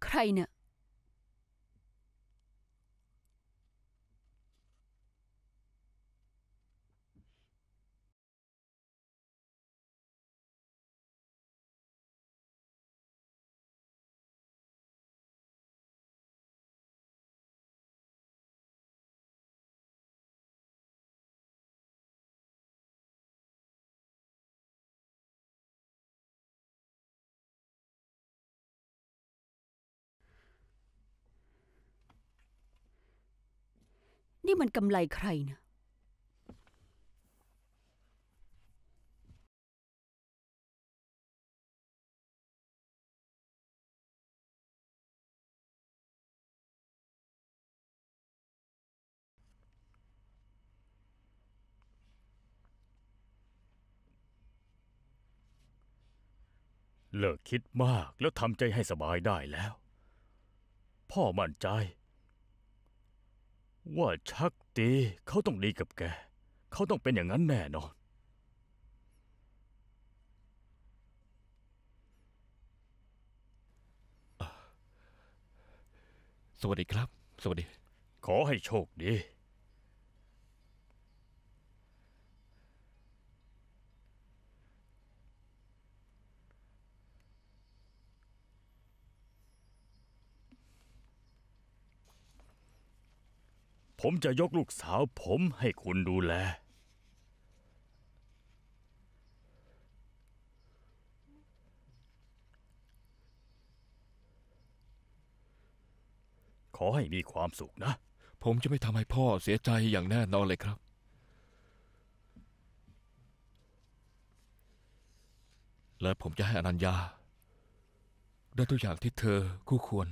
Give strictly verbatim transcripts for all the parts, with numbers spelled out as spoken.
ใครเนี่ยนี่มันกำไลใครนะเลิกคิดมากแล้วทำใจให้สบายได้แล้วพ่อมั่นใจว่าชักตีเขาต้องดีกับแกเขาต้องเป็นอย่างนั้นแน่นอนสวัสดีครับสวัสดีขอให้โชคดีผมจะยกลูกสาวผมให้คุณดูแลขอให้มีความสุขนะผมจะไม่ทำให้พ่อเสียใจอย่างแน่นอนเลยครับและผมจะให้อนัญญาได้ทุกอย่างที่เธอคู่ควร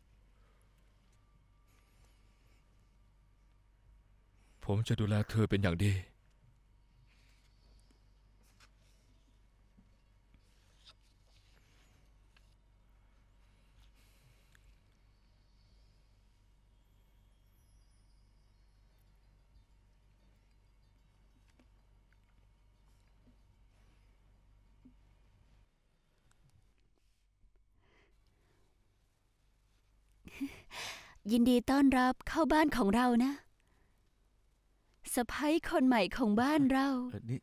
ผมจะดูแลเธอเป็นอย่างดียินดีต้อนรับเข้าบ้านของเรานะสะใภ้คนใหม่ของบ้านเราอันนี้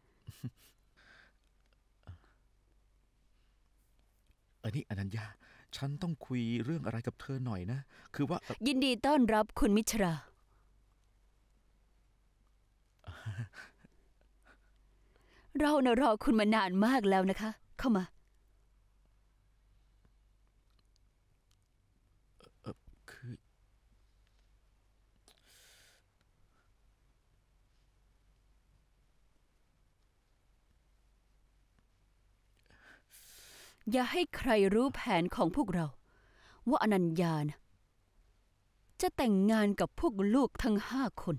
อันนี้อนัญญาฉันต้องคุยเรื่องอะไรกับเธอหน่อยนะคือว่ายินดีต้อนรับคุณมิชราเราเน่ะรอคุณมานานมากแล้วนะคะเข้ามาคืออย่าให้ใครรู้แผนของพวกเราว่าอนัญญานะจะแต่งงานกับพวกลูกทั้งห้าคน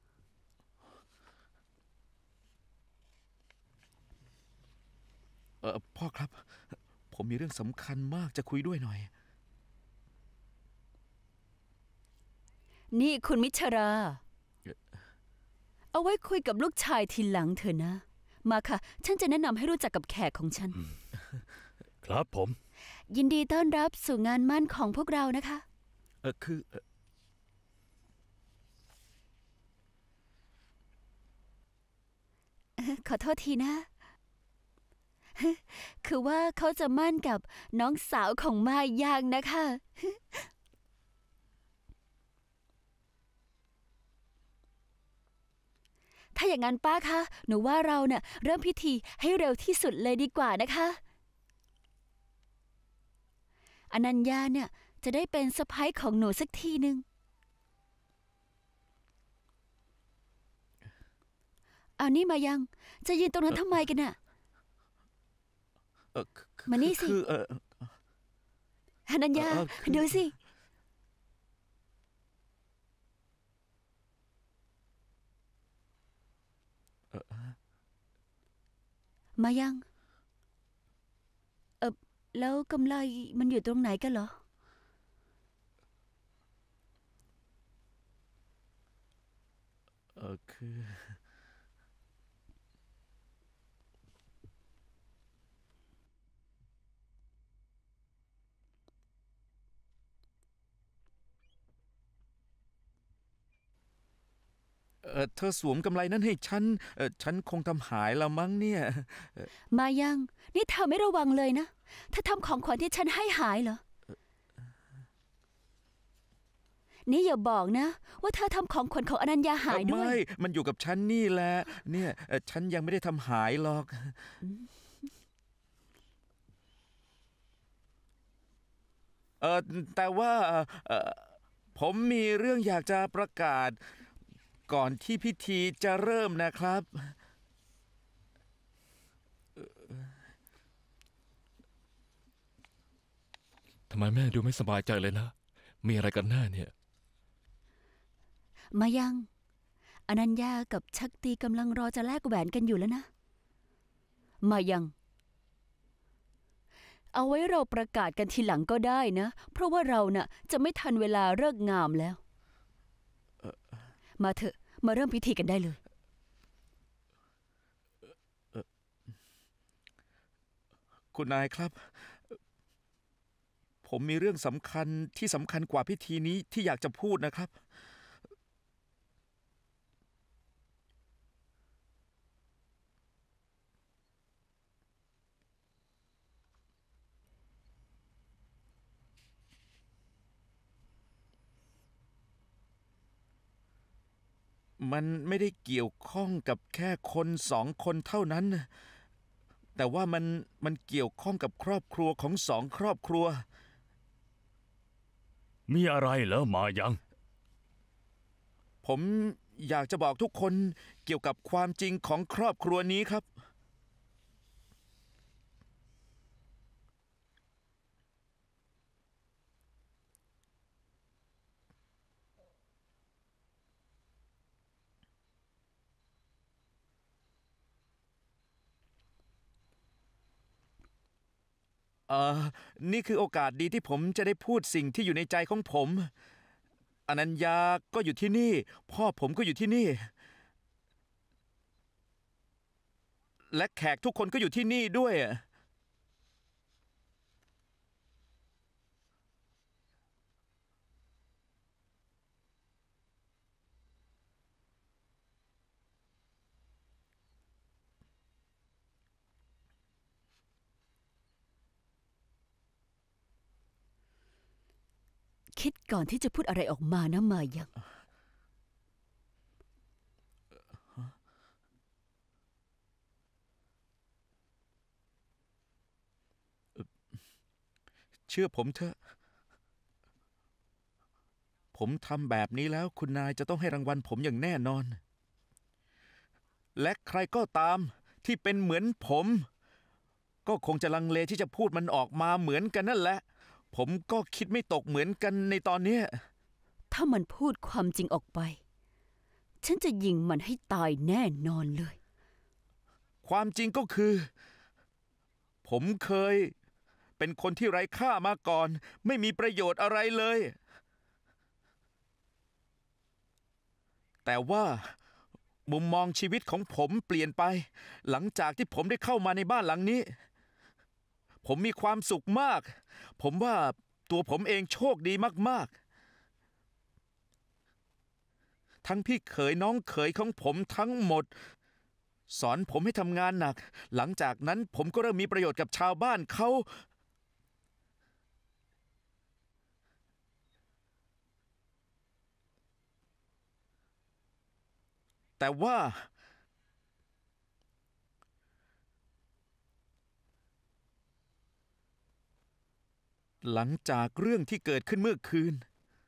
เออพ่อครับผมมีเรื่องสำคัญมากจะคุยด้วยหน่อยนี่คุณมิชราเอาไว้คุยกับลูกชายทีหลังเถอะนะมาค่ะฉันจะแนะนำให้รู้จักกับแขกของฉันครับผมยินดีต้อนรับสู่งานมั่นของพวกเรานะคะเออคือขอโทษทีนะคือว่าเขาจะมั่นกับน้องสาวของมายางนะคะถ้าอย่างนั้นป้าคะหนูว่าเราเนี่ยเริ่มพิธีให้เร็วที่สุดเลยดีกว่านะคะอนัญญาเนี่ยจะได้เป็นสะใภ้ของหนูสักทีนึงเอานี่มายังจะยืนตรงนั้นทำไมกันน่ะมานี่สิอนัญญาดูสิมายังเออแล้วกำไลมันอยู่ตรงไหนกันเหรอเออคือเออเธอสวมกำไรนั้นให้ฉันเออฉันคงทำหายแล้วมั้งเนี่ยมายังนี่เธอไม่ระวังเลยนะเธอทำของขวัญที่ฉันให้หายเหรอนี่อย่าบอกนะว่าเธอทำของขวัญของอนัญญาหายด้วยไม่มันอยู่กับฉันนี่แหละเนี่ยเอ่อฉันยังไม่ได้ทำหายหรอกเออแต่ว่าเออผมมีเรื่องอยากจะประกาศก่อนที่พิธีจะเริ่มนะครับทำไมแม่ดูไม่สบายใจเลยนะ มีอะไรกันแน่เนี่ยมายังอนัญญากับชักตีกำลังรอจะแลกแหวนกันอยู่แล้วนะมายังเอาไว้เราประกาศกันทีหลังก็ได้นะเพราะว่าเราน่ะจะไม่ทันเวลาเลิกงามแล้วมาเถอะมาเริ่มพิธีกันได้เลยคุณนายครับ ผมมีเรื่องสำคัญที่สำคัญกว่าพิธีนี้ที่อยากจะพูดนะครับมันไม่ได้เกี่ยวข้องกับแค่คนสองคนเท่านั้นแต่ว่ามันมันเกี่ยวข้องกับครอบครัวของสองครอบครัวมีอะไรเหรอมายังผมอยากจะบอกทุกคนเกี่ยวกับความจริงของครอบครัวนี้ครับเอ่อนี่คือโอกาสดีที่ผมจะได้พูดสิ่งที่อยู่ในใจของผมอนัญญาก็อยู่ที่นี่พ่อผมก็อยู่ที่นี่และแขกทุกคนก็อยู่ที่นี่ด้วยคิดก่อนที่จะพูดอะไรออกมานะมายังเชื่อผมเถอะผมทำแบบนี้แล้วคุณนายจะต้องให้รางวัลผมอย่างแน่นอนและใครก็ตามที่เป็นเหมือนผมก็คงจะลังเลที่จะพูดมันออกมาเหมือนกันนั่นแหละผมก็คิดไม่ตกเหมือนกันในตอนนี้ถ้ามันพูดความจริงออกไปฉันจะยิงมันให้ตายแน่นอนเลยความจริงก็คือผมเคยเป็นคนที่ไร้ค่ามาก่อนไม่มีประโยชน์อะไรเลยแต่ว่ามุมมองชีวิตของผมเปลี่ยนไปหลังจากที่ผมได้เข้ามาในบ้านหลังนี้ผมมีความสุขมากผมว่าตัวผมเองโชคดีมากๆทั้งพี่เขยน้องเขยของผมทั้งหมดสอนผมให้ทำงานหนักหลังจากนั้นผมก็เริ่มมีประโยชน์กับชาวบ้านเขาแต่ว่าหลังจากเรื่องที่เกิดขึ้นเมื่อคืน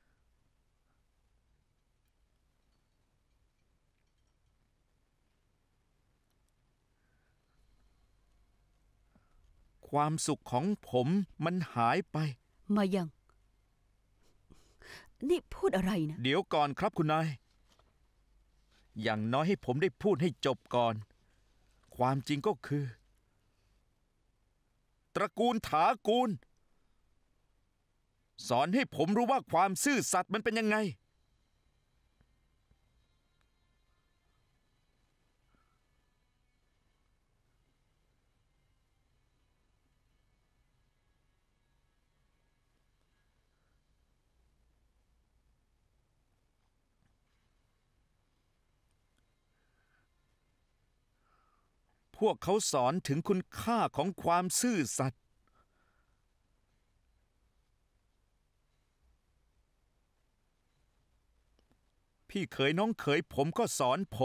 ความสุขของผมมันหายไปมายังนี่พูดอะไรนะเดี๋ยวก่อนครับคุณนายอย่างน้อยให้ผมได้พูดให้จบก่อนความจริงก็คือตระกูลถากูลสอนให้ผมรู้ว่าความซื่อสัตย์มันเป็นยังไงวกเขาสอนถึงคุณค่าของความซื่อสัตย์พี่เขยน้องเขยผมก็สอนผม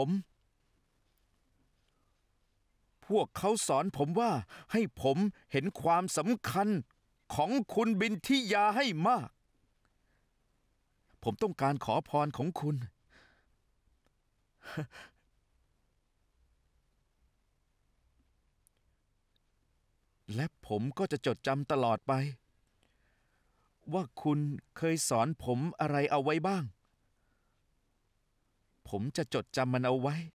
พวกเขาสอนผมว่าให้ผมเห็นความสำคัญของคุณบินทิยาให้มาก ผมต้องการขอพรของคุณ และผมก็จะจดจำตลอดไป ว่าคุณเคยสอนผมอะไรเอาไว้บ้าง ผมจะจดจำมันเอาไว้